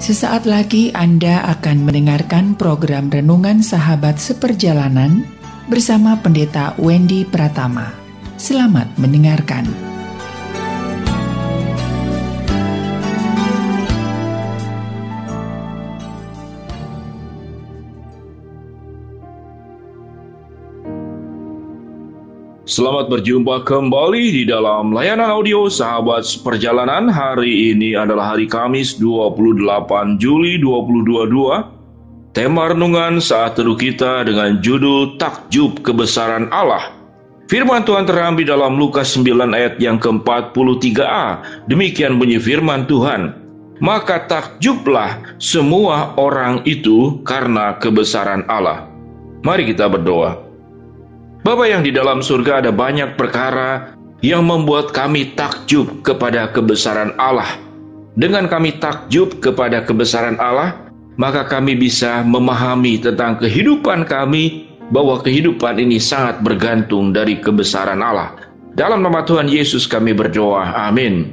Sesaat lagi Anda akan mendengarkan program Renungan Sahabat Seperjalanan bersama Pendeta Wendy Pratama. Selamat mendengarkan. Selamat berjumpa kembali di dalam layanan audio Sahabat Seperjalanan. Hari ini adalah hari Kamis 28 Juli 2022. Tema renungan saat teduh kita dengan judul Takjub Kebesaran Allah. Firman Tuhan terambil dalam Lukas 9 ayat yang ke-43a. Demikian bunyi firman Tuhan. Maka takjublah semua orang itu karena kebesaran Allah. Mari kita berdoa. Bapa yang di dalam surga, ada banyak perkara yang membuat kami takjub kepada kebesaran Allah. Dengan kami takjub kepada kebesaran Allah, maka kami bisa memahami tentang kehidupan kami, bahwa kehidupan ini sangat bergantung dari kebesaran Allah. Dalam nama Tuhan Yesus kami berdoa, amin.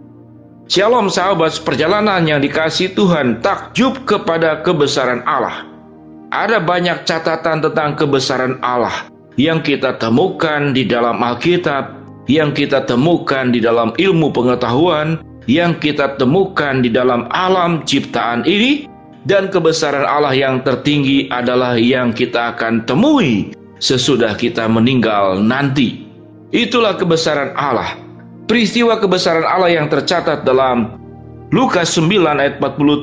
Shalom sahabat seperjalanan yang dikasihi Tuhan, takjub kepada kebesaran Allah. Ada banyak catatan tentang kebesaran Allah yang kita temukan di dalam Alkitab, yang kita temukan di dalam ilmu pengetahuan, yang kita temukan di dalam alam ciptaan ini, dan kebesaran Allah yang tertinggi adalah yang kita akan temui sesudah kita meninggal nanti. Itulah kebesaran Allah. Peristiwa kebesaran Allah yang tercatat dalam Lukas 9 ayat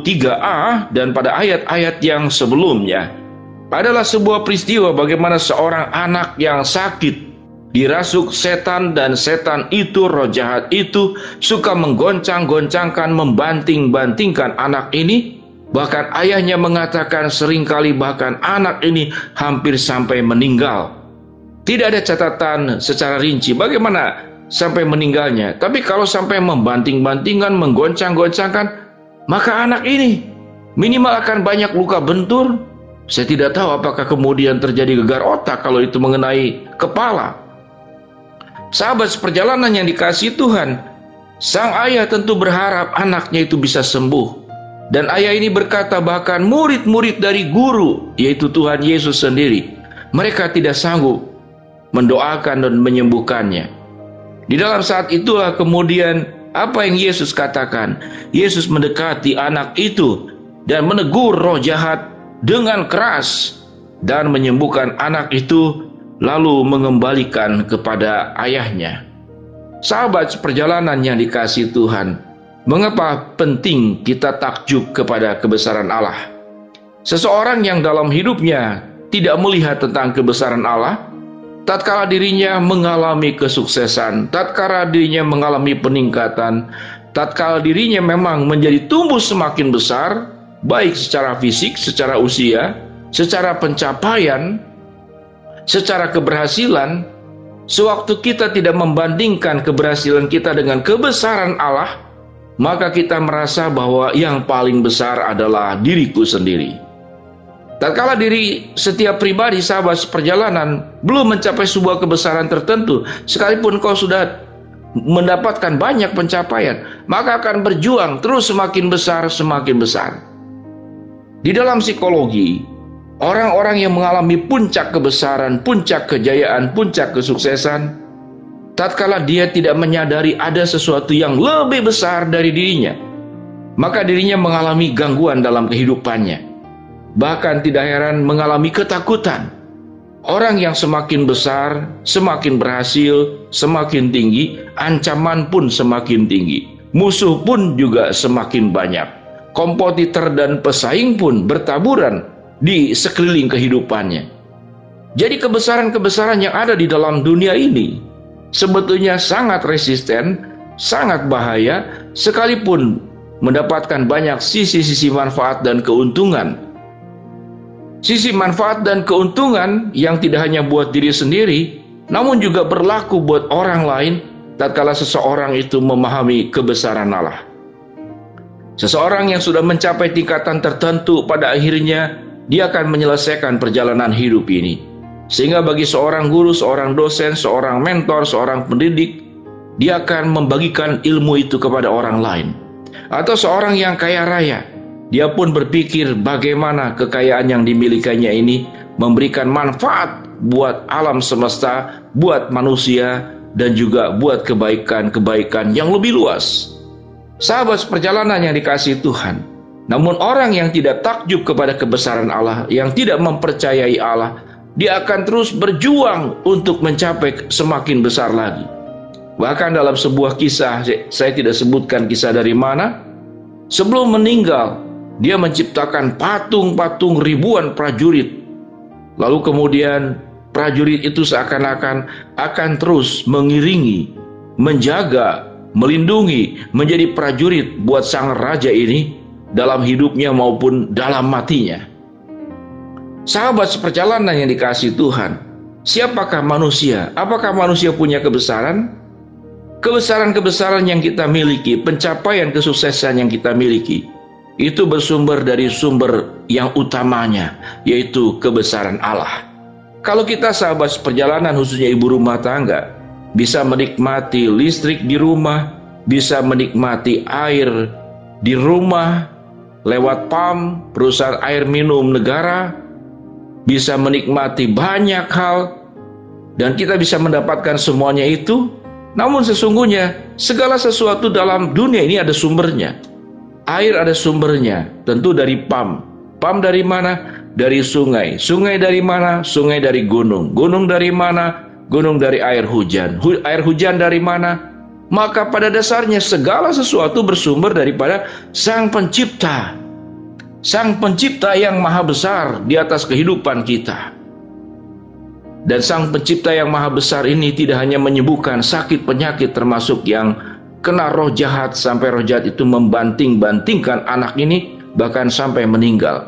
43a dan pada ayat-ayat yang sebelumnya adalah sebuah peristiwa bagaimana seorang anak yang sakit dirasuk setan, dan setan itu, roh jahat itu, suka menggoncang-goncangkan, membanting-bantingkan anak ini. Bahkan ayahnya mengatakan seringkali bahkan anak ini hampir sampai meninggal. Tidak ada catatan secara rinci bagaimana sampai meninggalnya. Tapi kalau sampai membanting-bantingkan, menggoncang-goncangkan, maka anak ini minimal akan banyak luka bentur. Saya tidak tahu apakah kemudian terjadi gegar otak kalau itu mengenai kepala. Sahabat seperjalanan yang dikasihi Tuhan, sang ayah tentu berharap anaknya itu bisa sembuh. Dan ayah ini berkata bahkan murid-murid dari guru, yaitu Tuhan Yesus sendiri, mereka tidak sanggup mendoakan dan menyembuhkannya. Di dalam saat itulah kemudian apa yang Yesus katakan? Yesus mendekati anak itu dan menegur roh jahat dengan keras dan menyembuhkan anak itu, lalu mengembalikan kepada ayahnya. Sahabat seperjalanan yang dikasihi Tuhan, mengapa penting kita takjub kepada kebesaran Allah? Seseorang yang dalam hidupnya tidak melihat tentang kebesaran Allah, tatkala dirinya mengalami kesuksesan, tatkala dirinya mengalami peningkatan, tatkala dirinya memang menjadi tumbuh semakin besar, baik secara fisik, secara usia, secara pencapaian, secara keberhasilan, sewaktu kita tidak membandingkan keberhasilan kita dengan kebesaran Allah, maka kita merasa bahwa yang paling besar adalah diriku sendiri. Tatkala diri setiap pribadi sahabat seperjalanan belum mencapai sebuah kebesaran tertentu, sekalipun kau sudah mendapatkan banyak pencapaian, maka akan berjuang terus semakin besar, semakin besar. Di dalam psikologi, orang-orang yang mengalami puncak kebesaran, puncak kejayaan, puncak kesuksesan, tatkala dia tidak menyadari ada sesuatu yang lebih besar dari dirinya, maka dirinya mengalami gangguan dalam kehidupannya. Bahkan tidak heran mengalami ketakutan. Orang yang semakin besar, semakin berhasil, semakin tinggi, ancaman pun semakin tinggi. Musuh pun juga semakin banyak. Kompetitor dan pesaing pun bertaburan di sekeliling kehidupannya. Jadi kebesaran-kebesaran yang ada di dalam dunia ini sebetulnya sangat resisten, sangat bahaya, sekalipun mendapatkan banyak sisi-sisi manfaat dan keuntungan. Sisi manfaat dan keuntungan yang tidak hanya buat diri sendiri, namun juga berlaku buat orang lain tatkala seseorang itu memahami kebesaran Allah. Seseorang yang sudah mencapai tingkatan tertentu, pada akhirnya dia akan menyelesaikan perjalanan hidup ini. Sehingga bagi seorang guru, seorang dosen, seorang mentor, seorang pendidik, dia akan membagikan ilmu itu kepada orang lain. Atau seorang yang kaya raya, Dia pun berpikir bagaimana kekayaan yang dimilikinya ini memberikan manfaat buat alam semesta, buat manusia, dan juga buat kebaikan-kebaikan yang lebih luas. Sahabat seperjalanan yang dikasihi Tuhan, namun orang yang tidak takjub kepada kebesaran Allah, yang tidak mempercayai Allah, dia akan terus berjuang untuk mencapai semakin besar lagi. Bahkan dalam sebuah kisah, saya tidak sebutkan kisah dari mana, sebelum meninggal, dia menciptakan patung-patung ribuan prajurit. Lalu kemudian prajurit itu seakan-akan akan terus mengiringi, menjaga, melindungi, menjadi prajurit buat sang raja ini dalam hidupnya maupun dalam matinya. Sahabat seperjalanan yang dikasihi Tuhan, siapakah manusia? Apakah manusia punya kebesaran? Kebesaran-kebesaran yang kita miliki, pencapaian kesuksesan yang kita miliki, itu bersumber dari sumber yang utamanya, yaitu kebesaran Allah. Kalau kita sahabat seperjalanan, khususnya ibu rumah tangga, bisa menikmati listrik di rumah, bisa menikmati air di rumah lewat PAM, perusahaan air minum negara, bisa menikmati banyak hal, dan kita bisa mendapatkan semuanya itu. Namun sesungguhnya segala sesuatu dalam dunia ini ada sumbernya. Air ada sumbernya, tentu dari PAM. PAM dari mana? Dari sungai. Sungai dari mana? Sungai dari gunung. Gunung dari mana? Gunung dari air hujan. Air hujan dari mana? Maka pada dasarnya segala sesuatu bersumber daripada Sang Pencipta. Sang Pencipta yang maha besar di atas kehidupan kita. Dan Sang Pencipta yang maha besar ini tidak hanya menyembuhkan sakit penyakit, termasuk yang kena roh jahat, sampai roh jahat itu membanting-bantingkan anak ini, bahkan sampai meninggal.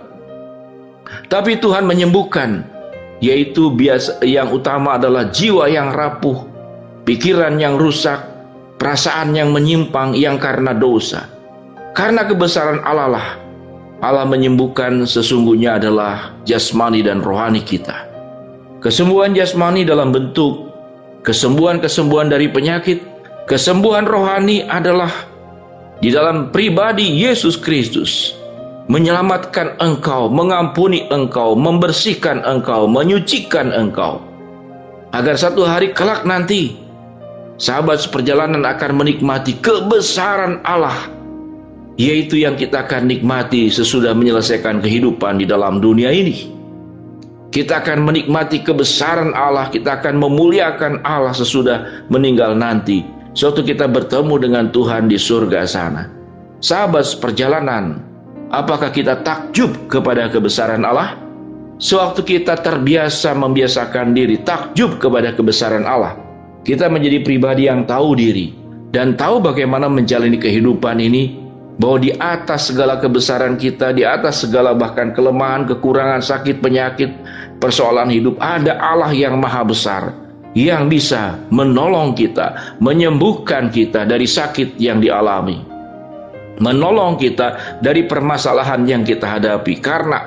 Tapi Tuhan menyembuhkan, yaitu yang utama adalah jiwa yang rapuh, pikiran yang rusak, perasaan yang menyimpang yang karena dosa. Karena kebesaran Allah lah, Allah menyembuhkan sesungguhnya adalah jasmani dan rohani kita. Kesembuhan jasmani dalam bentuk kesembuhan dari penyakit. Kesembuhan rohani adalah di dalam pribadi Yesus Kristus, menyelamatkan engkau, mengampuni engkau, membersihkan engkau, menyucikan engkau, agar satu hari kelak nanti sahabat seperjalanan akan menikmati kebesaran Allah, yaitu yang kita akan nikmati sesudah menyelesaikan kehidupan di dalam dunia ini. Kita akan menikmati kebesaran Allah, kita akan memuliakan Allah sesudah meninggal nanti, suatu kita bertemu dengan Tuhan di surga sana. Sahabat seperjalanan, apakah kita takjub kepada kebesaran Allah? Sewaktu kita terbiasa membiasakan diri takjub kepada kebesaran Allah, kita menjadi pribadi yang tahu diri dan tahu bagaimana menjalani kehidupan ini, bahwa di atas segala kebesaran kita, di atas segala bahkan kelemahan, kekurangan, sakit, penyakit, persoalan hidup, ada Allah yang maha besar, yang bisa menolong kita, menyembuhkan kita dari sakit yang dialami, menolong kita dari permasalahan yang kita hadapi. Karena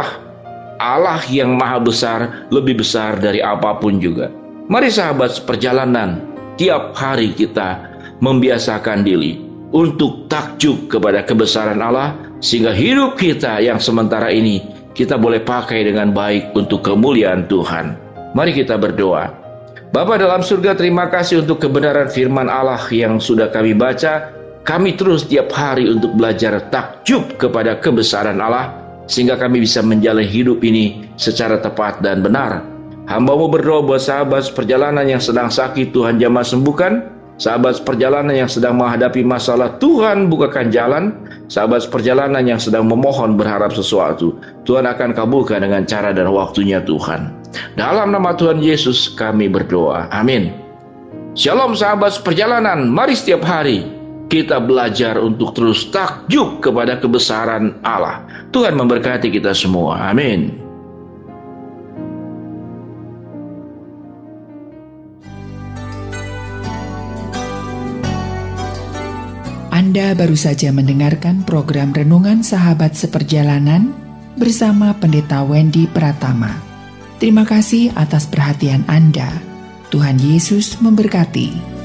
Allah yang maha besar, lebih besar dari apapun juga. Mari sahabat seperjalanan, tiap hari kita membiasakan diri untuk takjub kepada kebesaran Allah, sehingga hidup kita yang sementara ini kita boleh pakai dengan baik untuk kemuliaan Tuhan. Mari kita berdoa. Bapa dalam surga, terima kasih untuk kebenaran firman Allah yang sudah kami baca. Kami terus tiap hari untuk belajar takjub kepada kebesaran Allah, sehingga kami bisa menjalani hidup ini secara tepat dan benar. Hamba-Mu berdoa buat sahabat perjalanan yang sedang sakit, Tuhan jamah sembuhkan. Sahabat perjalanan yang sedang menghadapi masalah, Tuhan bukakan jalan. Sahabat perjalanan yang sedang memohon berharap sesuatu, Tuhan akan kabulkan dengan cara dan waktunya Tuhan. Dalam nama Tuhan Yesus kami berdoa, amin. Shalom sahabat perjalanan, mari setiap hari kita belajar untuk terus takjub kepada kebesaran Allah. Tuhan memberkati kita semua, amin. Anda baru saja mendengarkan program Renungan Sahabat Seperjalanan bersama Pendeta Wendy Pratama. Terima kasih atas perhatian Anda. Tuhan Yesus memberkati.